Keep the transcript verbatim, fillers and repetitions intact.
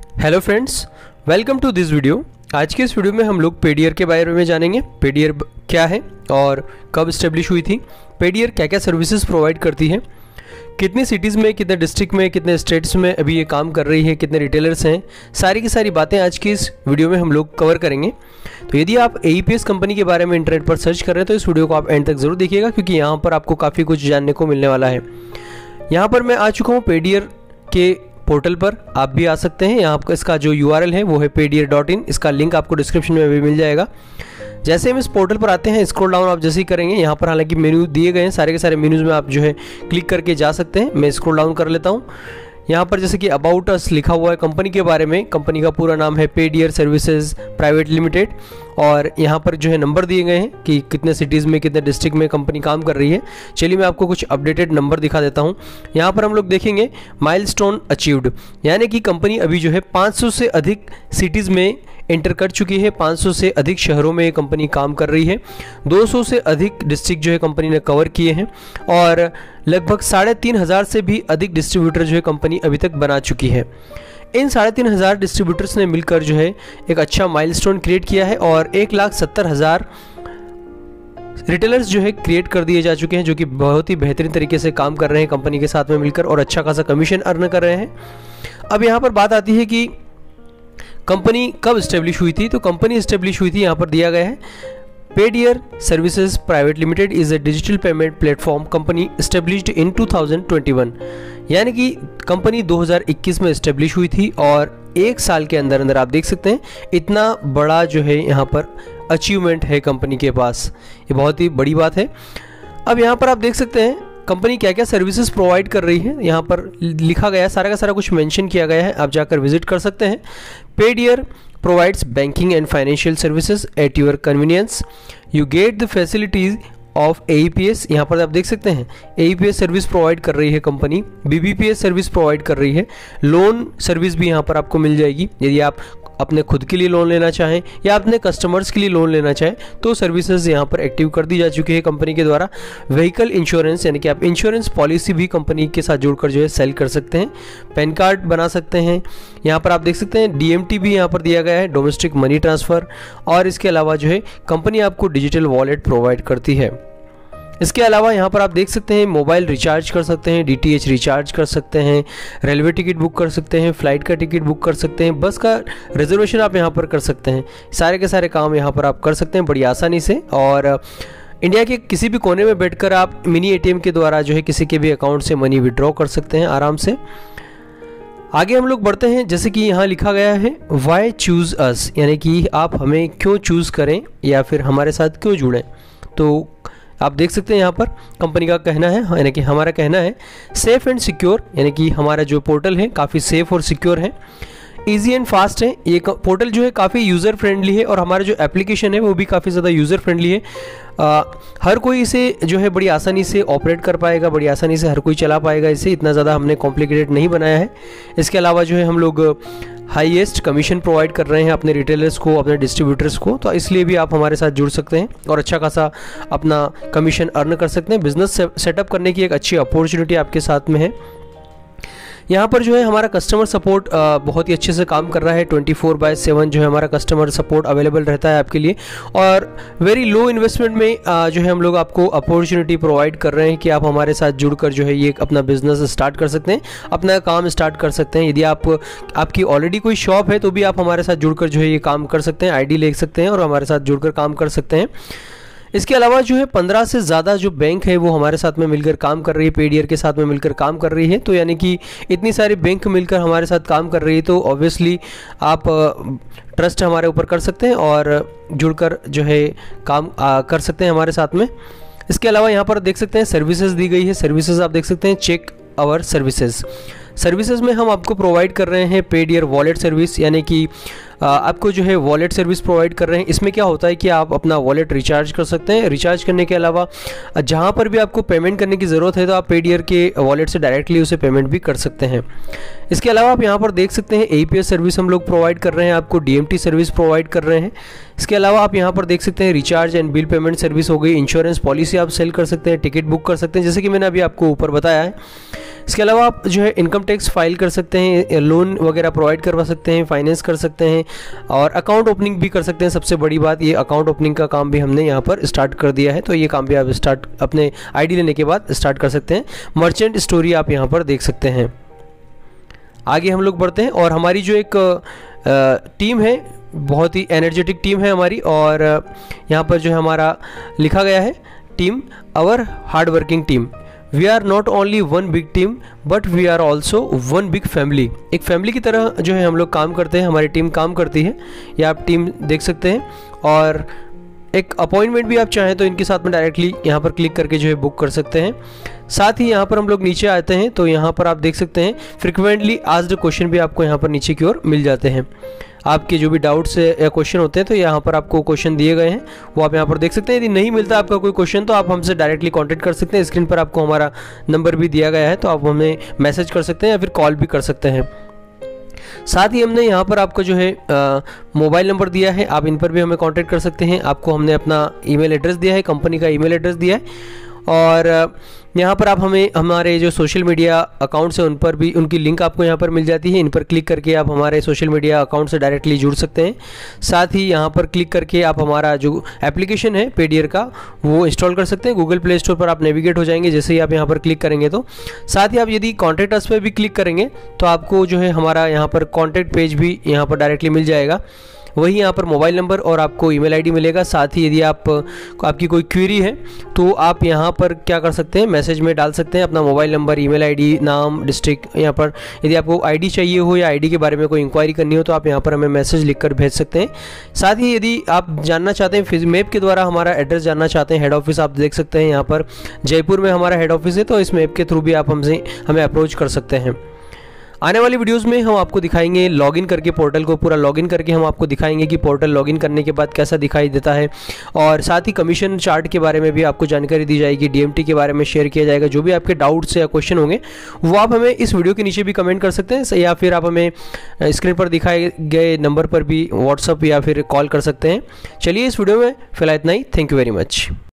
Hello friends, welcome to this video. आज के इस वीडियो में हम लोग पेडियर के बारे में जानेंगे। पेडियर क्या है और कब इस्टेब्लिश हुई थी, पेडियर क्या क्या सर्विसेज प्रोवाइड करती है, कितनी सिटीज़ में, कितने डिस्ट्रिक्ट में, कितने स्टेट्स में अभी ये काम कर रही है, कितने रिटेलर्स हैं, सारी की सारी बातें आज की इस वीडियो में हम लोग कवर करेंगे। तो यदि आप A E P S company के बारे में इंटरनेट पर सर्च कर रहे हैं तो इस वीडियो को आप एंड तक ज़रूर देखिएगा, क्योंकि यहाँ पर आपको काफ़ी कुछ जानने को मिलने वाला है। यहाँ पर मैं आ चुका हूँ पेडियर के पोर्टल पर, आप भी आ सकते हैं। यहाँ पर इसका जो यू आर एल है वो है पेडियर डॉट इन, इसका लिंक आपको डिस्क्रिप्शन में भी मिल जाएगा। जैसे हम इस पोर्टल पर आते हैं, स्क्रॉल डाउन आप जैसे ही करेंगे, यहाँ पर हालांकि मेन्यू दिए गए हैं, सारे के सारे मेन्यूज़ में आप जो है क्लिक करके जा सकते हैं। मैं स्क्रॉल डाउन कर लेता हूँ। यहाँ पर जैसे कि अबाउट अस लिखा हुआ है कंपनी के बारे में। कंपनी का पूरा नाम है पेडियर सर्विसेज प्राइवेट लिमिटेड, और यहाँ पर जो है नंबर दिए गए हैं कि कितने सिटीज़ में, कितने डिस्ट्रिक्ट में कंपनी काम कर रही है। चलिए मैं आपको कुछ अपडेटेड नंबर दिखा देता हूँ। यहाँ पर हम लोग देखेंगे माइलस्टोन अचीव्ड, यानी कि कंपनी अभी जो है पाँच सौ से अधिक सिटीज़ में एंटर कर चुकी है। पाँच सौ से अधिक शहरों में ये कंपनी काम कर रही है। दो सौ से अधिक डिस्ट्रिक्ट जो है कंपनी ने कवर किए हैं, और लगभग साढ़े तीन हज़ार से भी अधिक डिस्ट्रीब्यूटर जो है कंपनी अभी तक बना चुकी है। इन साढ़े तीन हज़ार डिस्ट्रीब्यूटर्स ने मिलकर जो है एक अच्छा माइलस्टोन क्रिएट किया है, और एक लाख सत्तर हज़ार रिटेलर्स जो है क्रिएट कर दिए जा चुके हैं, जो कि बहुत ही बेहतरीन तरीके से काम कर रहे हैं कंपनी के साथ में मिलकर, और अच्छा खासा कमीशन अर्न कर रहे हैं। अब यहाँ पर बात आती है कि कंपनी कब इस्टेब्लिश हुई थी। तो कंपनी इस्टेब्लिश हुई थी, यहाँ पर दिया गया है, पेडियर services private limited is a digital payment platform company established in two thousand twenty one, यानी कि कंपनी दो हज़ार इक्कीस में इस्टेब्लिश हुई थी, और एक साल के अंदर अंदर आप देख सकते हैं इतना बड़ा जो है यहाँ पर अचीवमेंट है कंपनी के पास। ये बहुत ही बड़ी बात है। अब यहाँ पर आप देख सकते हैं कंपनी क्या क्या सर्विसेज प्रोवाइड कर रही है। यहाँ पर लिखा गया है, सारा का सारा कुछ मेंशन किया गया है, आप जाकर विजिट कर सकते हैं। पेडियर provides banking and financial services at your convenience. You get the facilities of A E P S। यहाँ पर आप देख सकते हैं A E P S service provide कर रही है company, B B P S service provide कर रही है, लोन सर्विस भी यहाँ पर आपको मिल जाएगी। यदि आप अपने खुद के लिए लोन लेना चाहें या अपने कस्टमर्स के लिए लोन लेना चाहें तो सर्विसेज यहाँ पर एक्टिव कर दी जा चुकी है कंपनी के द्वारा। व्हीकल इंश्योरेंस, यानी कि आप इंश्योरेंस पॉलिसी भी कंपनी के साथ जोड़कर जो है सेल कर सकते हैं। पैन कार्ड बना सकते हैं। यहाँ पर आप देख सकते हैं डी एम टी भी यहाँ पर दिया गया है, डोमेस्टिक मनी ट्रांसफ़र, और इसके अलावा जो है कंपनी आपको डिजिटल वॉलेट प्रोवाइड करती है। इसके अलावा यहाँ पर आप देख सकते हैं मोबाइल रिचार्ज कर सकते हैं, डी टी एच रिचार्ज कर सकते हैं, रेलवे टिकट बुक कर सकते हैं, फ़्लाइट का टिकट बुक कर सकते हैं, बस का रिजर्वेशन आप यहाँ पर कर सकते हैं। सारे के सारे काम यहाँ पर आप कर सकते हैं बड़ी आसानी से, और इंडिया के किसी भी कोने में बैठकर आप मिनी ए टी एम के द्वारा जो है किसी के भी अकाउंट से मनी विड्रॉ कर सकते हैं आराम से। आगे हम लोग बढ़ते हैं, जैसे कि यहाँ लिखा गया है वाई चूज़ अस, यानी कि आप हमें क्यों चूज़ करें या फिर हमारे साथ क्यों जुड़ें। तो आप देख सकते हैं यहाँ पर कंपनी का कहना है, यानी कि हमारा कहना है सेफ़ एंड सिक्योर, यानी कि हमारा जो पोर्टल है काफ़ी सेफ़ और सिक्योर है, इजी एंड फास्ट है। ये पोर्टल जो है काफ़ी यूज़र फ्रेंडली है, और हमारा जो एप्लीकेशन है वो भी काफ़ी ज़्यादा यूज़र फ्रेंडली है। आ, हर कोई इसे जो है बड़ी आसानी से ऑपरेट कर पाएगा, बड़ी आसानी से हर कोई चला पाएगा इसे, इतना ज़्यादा हमने कॉम्प्लिकेटेड नहीं बनाया है। इसके अलावा जो है हम लोग हाईएस्ट कमीशन प्रोवाइड कर रहे हैं अपने रिटेलर्स को, अपने डिस्ट्रीब्यूटर्स को, तो इसलिए भी आप हमारे साथ जुड़ सकते हैं और अच्छा खासा अपना कमीशन अर्न कर सकते हैं। बिजनेस सेटअप करने की एक अच्छी अपॉर्चुनिटी आपके साथ में है। यहाँ पर जो है हमारा कस्टमर सपोर्ट बहुत ही अच्छे से काम कर रहा है। ट्वेंटी फोर बाय सेवन जो है हमारा कस्टमर सपोर्ट अवेलेबल रहता है आपके लिए, और वेरी लो इन्वेस्टमेंट में जो है हम लोग आपको अपॉर्चुनिटी प्रोवाइड कर रहे हैं कि आप हमारे साथ जुड़कर जो है ये अपना बिजनेस स्टार्ट कर सकते हैं, अपना काम स्टार्ट कर सकते हैं। यदि आप आपकी ऑलरेडी कोई शॉप है तो भी आप हमारे साथ जुड़कर जो है ये काम कर सकते हैं, आई डी ले सकते हैं और हमारे साथ जुड़कर काम कर सकते हैं। इसके अलावा जो है पंद्रह से ज़्यादा जो बैंक है वो हमारे साथ में मिलकर काम कर रही है, पेडियर के साथ में मिलकर काम कर रही है। तो यानी कि इतनी सारी बैंक मिलकर हमारे साथ काम कर रही है, तो ऑब्वियसली आप ट्रस्ट हमारे ऊपर कर सकते हैं और जुड़कर जो है काम आ, कर सकते हैं हमारे साथ में। इसके अलावा यहाँ पर देख सकते हैं सर्विसेज दी गई है। सर्विसेज आप देख सकते हैं चेक आवर सर्विसेज। सर्विसेज में हम आपको प्रोवाइड कर रहे हैं पेडियर वॉलेट सर्विस, यानी कि आपको जो है वॉलेट सर्विस प्रोवाइड कर रहे हैं। इसमें क्या होता है कि आप अपना वॉलेट रिचार्ज कर सकते हैं। रिचार्ज करने के अलावा जहां पर भी आपको पेमेंट करने की ज़रूरत है तो आप पेडियर के वॉलेट से डायरेक्टली उसे पेमेंट भी कर सकते हैं। इसके अलावा आप यहां पर देख सकते हैं A E P S service हम लोग प्रोवाइड कर रहे हैं, आपको D M T service provide कर रहे हैं। इसके अलावा आप यहाँ पर देख सकते हैं recharge and bill payment service हो गई, इंश्योरेंस पॉलिसी आप सेल कर सकते हैं, टिकट बुक कर सकते हैं, जैसे कि मैंने अभी आपको ऊपर बताया है। इसके अलावा आप जो है इनकम टैक्स फाइल कर सकते हैं, लोन वगैरह प्रोवाइड करवा सकते हैं, फाइनेंस कर सकते हैं और अकाउंट ओपनिंग भी कर सकते हैं। सबसे बड़ी बात ये अकाउंट ओपनिंग का काम भी हमने यहाँ पर स्टार्ट कर दिया है, तो ये काम भी आप स्टार्ट अपने आईडी लेने के बाद स्टार्ट कर सकते हैं। मर्चेंट स्टोरी आप यहाँ पर देख सकते हैं। आगे हम लोग बढ़ते हैं और हमारी जो एक टीम है, बहुत ही एनर्जेटिक टीम है हमारी, और यहाँ पर जो है हमारा लिखा गया है team, our hard working team, we are not only one big team but we are also one big family. एक फैमिली की तरह जो है हम लोग काम करते हैं, हमारी टीम काम करती है, ये आप टीम देख सकते हैं। और एक अपॉइंटमेंट भी आप चाहें तो इनके साथ में डायरेक्टली यहाँ पर क्लिक करके जो है बुक कर सकते हैं। साथ ही यहाँ पर हम लोग नीचे आते हैं तो यहाँ पर आप देख सकते हैं फ्रिक्वेंटली आस्क्ड क्वेश्चन भी आपको यहाँ पर नीचे की ओर मिल जाते हैं। आपके जो भी डाउट्स या क्वेश्चन होते हैं तो यहाँ पर आपको क्वेश्चन दिए गए हैं, वो आप यहाँ पर देख सकते हैं। यदि नहीं मिलता आपका कोई क्वेश्चन तो आप हमसे डायरेक्टली कांटेक्ट कर सकते हैं। स्क्रीन पर आपको हमारा नंबर भी दिया गया है, तो आप हमें मैसेज कर सकते हैं या फिर कॉल भी कर सकते हैं। साथ ही हमने यहाँ पर आपको जो है मोबाइल नंबर दिया है, आप इन पर भी हमें कांटेक्ट कर सकते हैं। आपको हमने अपना ईमेल एड्रेस दिया है, कंपनी का ईमेल एड्रेस दिया है, और यहाँ पर आप हमें हमारे जो सोशल मीडिया अकाउंट्स हैं उन पर भी उनकी लिंक आपको यहाँ पर मिल जाती है। इन पर क्लिक करके आप हमारे सोशल मीडिया अकाउंट से डायरेक्टली जुड़ सकते हैं। साथ ही यहाँ पर क्लिक करके आप हमारा जो एप्लीकेशन है पेडियर का वो इंस्टॉल कर सकते हैं। गूगल प्ले स्टोर पर आप नेविगेट हो जाएंगे जैसे ही आप यहाँ पर क्लिक करेंगे तो। साथ ही आप यदि कॉन्टैक्ट अस पर भी क्लिक करेंगे तो आपको जो है हमारा यहाँ पर कॉन्टैक्ट पेज भी यहाँ पर डायरेक्टली मिल जाएगा। वही यहाँ पर मोबाइल नंबर और आपको ईमेल आईडी मिलेगा। साथ ही यदि आप आपकी कोई क्वेरी है तो आप यहाँ पर क्या कर सकते हैं, मैसेज में डाल सकते हैं अपना मोबाइल नंबर, ईमेल आईडी, नाम, डिस्ट्रिक्ट। यहाँ पर यदि आपको आईडी चाहिए हो या आईडी के बारे में कोई इंक्वायरी करनी हो तो आप यहाँ पर हमें मैसेज लिखकर भेज सकते हैं। साथ ही यदि आप जानना चाहते हैं, मैप के द्वारा हमारा एड्रेस जानना चाहते हैं, हेड ऑफिस आप देख सकते हैं यहाँ पर जयपुर में हमारा हेड ऑफिस है, तो इस मैप के थ्रू भी आप हमसे हमें अप्रोच कर सकते हैं। आने वाली वीडियोस में हम आपको दिखाएंगे लॉगिन करके, पोर्टल को पूरा लॉगिन करके हम आपको दिखाएंगे कि पोर्टल लॉगिन करने के बाद कैसा दिखाई देता है, और साथ ही कमीशन चार्ट के बारे में भी आपको जानकारी दी जाएगी, डीएमटी के बारे में शेयर किया जाएगा। जो भी आपके डाउट्स या क्वेश्चन होंगे वो आप हमें इस वीडियो के नीचे भी कमेंट कर सकते हैं, या फिर आप हमें स्क्रीन पर दिखाए गए नंबर पर भी व्हाट्सअप या फिर कॉल कर सकते हैं। चलिए इस वीडियो में फिलहाल इतना ही। Thank you very much.